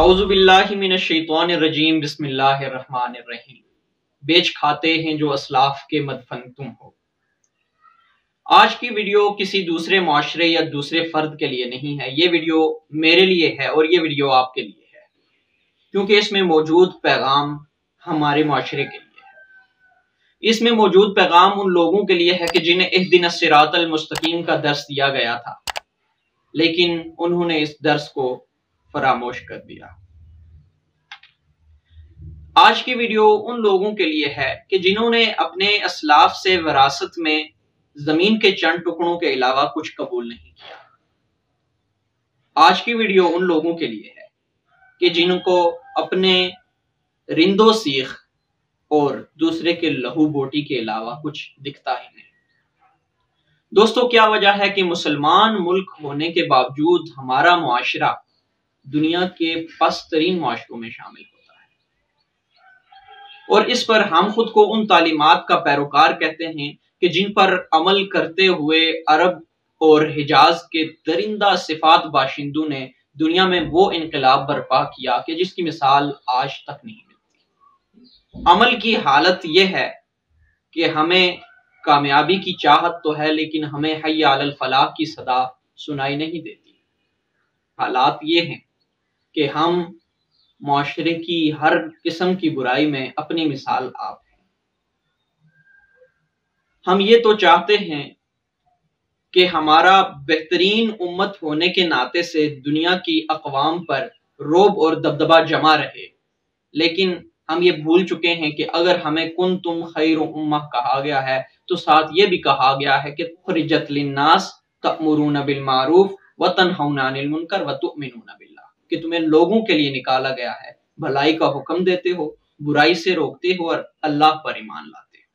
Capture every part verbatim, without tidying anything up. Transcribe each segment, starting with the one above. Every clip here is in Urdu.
اعوذ باللہ من الشیطان الرجیم بسم اللہ الرحمن الرحیم۔ بیچ کھاتے ہیں جو اسلاف کے مدفن تم ہو۔ آج کی ویڈیو کسی دوسرے معاشرے یا دوسرے فرد کے لیے نہیں ہے، یہ ویڈیو میرے لیے ہے اور یہ ویڈیو آپ کے لیے ہے، کیونکہ اس میں موجود پیغام ہمارے معاشرے کے لیے ہے۔ اس میں موجود پیغام ان لوگوں کے لیے ہے کہ جنہیں اہدنا الصراط المستقیم کا درس دیا گیا تھا، لیکن انہوں نے اس درس کو فراموش کر دیا۔ آج کی ویڈیو ان لوگوں کے لیے ہے کہ جنہوں نے اپنے اسلاف سے وراثت میں زمین کے چند ٹکڑوں کے علاوہ کچھ قبول نہیں کیا۔ آج کی ویڈیو ان لوگوں کے لیے ہے کہ جن کو اپنے رندو سیخ اور دوسرے کے لہو بوٹی کے علاوہ کچھ دکھتا ہی نہیں۔ دوستو، کیا وجہ ہے کہ مسلمان ملک ہونے کے باوجود ہمارا معاشرہ دنیا کے پست ترین معاشروں میں شامل ہوتا ہے، اور اس پر ہم خود کو ان تعلیمات کا پیروکار کہتے ہیں کہ جن پر عمل کرتے ہوئے عرب اور حجاز کے درندہ صفات باشندوں نے دنیا میں وہ انقلاب برپا کیا کہ جس کی مثال آج تک نہیں ملتی۔ عمل کی حالت یہ ہے کہ ہمیں کامیابی کی چاہت تو ہے، لیکن ہمیں حی علی الفلاح کی صدا سنائی نہیں دیتی۔ حالات یہ ہیں کہ ہم معاشرے کی ہر قسم کی برائی میں اپنی مثال آپ ہیں۔ ہم یہ تو چاہتے ہیں کہ ہمارا بہترین امت ہونے کے ناطے سے دنیا کی اقوام پر رعب اور دبدبہ جمع رہے، لیکن ہم یہ بھول چکے ہیں کہ اگر ہمیں کنتم خیر امہ کہا گیا ہے تو ساتھ یہ بھی کہا گیا ہے کہ اخرجت للناس تأمرون بالمعروف وتنہون عن المنکر وتؤمنون باللہ، کہ تمہیں لوگوں کے لیے نکالا گیا ہے، بھلائی کا حکم دیتے ہو، برائی سے روکتے ہو اور اللہ پر ایمان لاتے ہو۔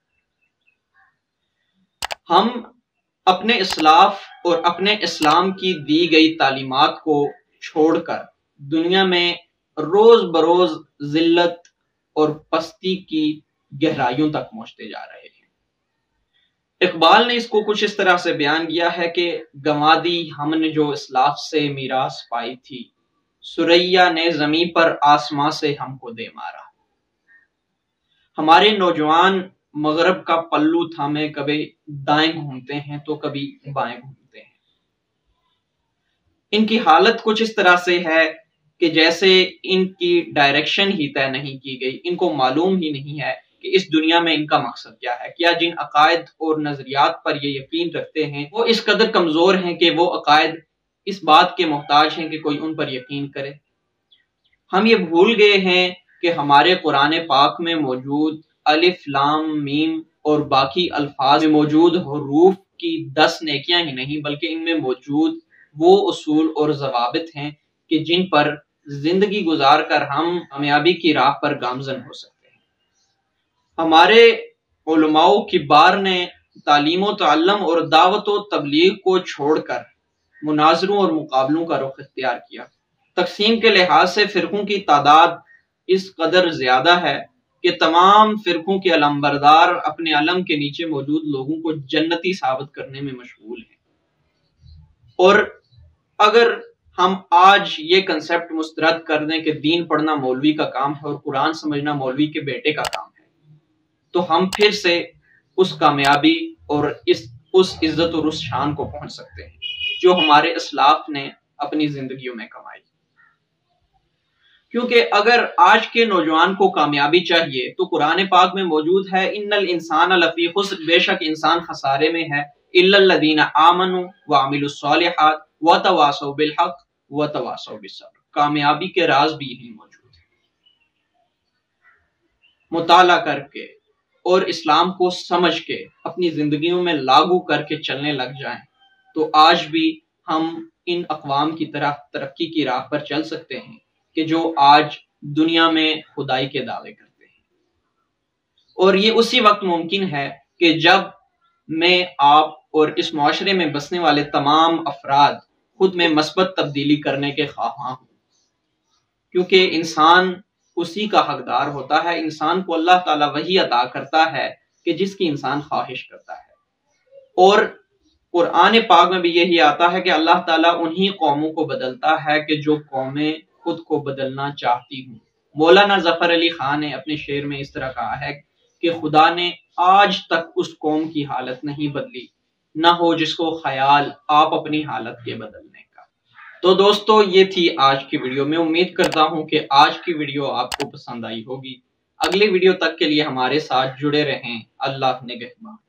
ہم اپنے اسلاف اور اپنے اسلام کی دی گئی تعلیمات کو چھوڑ کر دنیا میں روز بروز ذلت اور پستی کی گہرائیوں تک پہنچتے جا رہے ہیں۔ اقبال نے اس کو کچھ اس طرح سے بیان کیا ہے کہ گنوا دی ہم نے جو اسلاف سے میراث پائی تھی، سریا نے زمین پر آسماں سے ہم کو دے مارا۔ ہمارے نوجوان مغرب کا پلو تھامے کبھی دائیں گھومتے ہیں تو کبھی بائیں گھومتے ہیں۔ ان کی حالت کچھ اس طرح سے ہے کہ جیسے ان کی ڈائریکشن ہی طے نہیں کی گئی، ان کو معلوم ہی نہیں ہے کہ اس دنیا میں ان کا مقصد کیا ہے۔ کیا جن عقائد اور نظریات پر یہ یقین رکھتے ہیں وہ اس قدر کمزور ہیں کہ وہ عقائد اس بات کے محتاج ہیں کہ کوئی ان پر یقین کرے؟ ہم یہ بھول گئے ہیں کہ ہمارے قرآن پاک میں موجود الف لام میم اور باقی الفاظ میں موجود حروف کی دس نیکیاں ہی نہیں، بلکہ ان میں موجود وہ اصول اور ضوابط ہیں کہ جن پر زندگی گزار کر ہم کامیابی کی راہ پر گامزن ہو سکتے ہیں۔ ہمارے علماء کبار نے تعلیم و تعلم اور دعوت و تبلیغ کو چھوڑ کر مناظروں اور مقابلوں کا رخ اختیار کیا۔ تقسیم کے لحاظ سے فرقوں کی تعداد اس قدر زیادہ ہے کہ تمام فرقوں کے علمبردار اپنے علم کے نیچے موجود لوگوں کو جنتی ثابت کرنے میں مشغول ہیں۔ اور اگر ہم آج یہ کنسپٹ مسترد کر دیں کہ دین پڑھنا مولوی کا کام ہے اور قرآن سمجھنا مولوی کے بیٹے کا کام ہے، تو ہم پھر سے اس کامیابی اور اس اس عزت اور اس شان کو پہنچ سکتے ہیں جو ہمارے اسلاف نے اپنی زندگیوں میں کمائی۔ کیونکہ اگر آج کے نوجوان کو کامیابی چاہیے تو قرآن پاک میں موجود ہے ان الانسان لفی خسر، بے شک انسان خسارے میں ہے، الا الذین آمنوا وعملوا الصالحات وتواصوا بالحق وتواصوا بالصبر۔ کامیابی کے راز بھی یہی موجود ہے۔ مطالعہ کر کے اور اسلام کو سمجھ کے اپنی زندگیوں میں لاگو کر کے چلنے لگ جائیں تو آج بھی ہم ان اقوام کی طرح ترقی کی راہ پر چل سکتے ہیں کہ جو آج دنیا میں خدائی کے دعوے کرتے ہیں۔ اور یہ اسی وقت ممکن ہے کہ جب میں، آپ اور اس معاشرے میں بسنے والے تمام افراد خود میں مثبت تبدیلی کرنے کے خواہاں ہوں، کیونکہ انسان اسی کا حقدار ہوتا ہے۔ انسان کو اللہ تعالیٰ وہی عطا کرتا ہے کہ جس کی انسان خواہش کرتا ہے، اور قرآن پاک میں بھی یہی آتا ہے کہ اللہ تعالیٰ انہی قوموں کو بدلتا ہے کہ جو قومیں خود کو بدلنا چاہتی ہوں۔ مولانا ظفر علی خان نے اپنے شعر میں اس طرح کہا ہے کہ خدا نے آج تک اس قوم کی حالت نہیں بدلی، نہ ہو جس کو خیال آپ اپنی حالت کے بدلنے کا۔ تو دوستو یہ تھی آج کی ویڈیو۔ میں امید کرتا ہوں کہ آج کی ویڈیو آپ کو پسند آئی ہوگی۔ اگلی ویڈیو تک کے لیے ہمارے ساتھ جڑے رہیں۔ اللہ نگہبان۔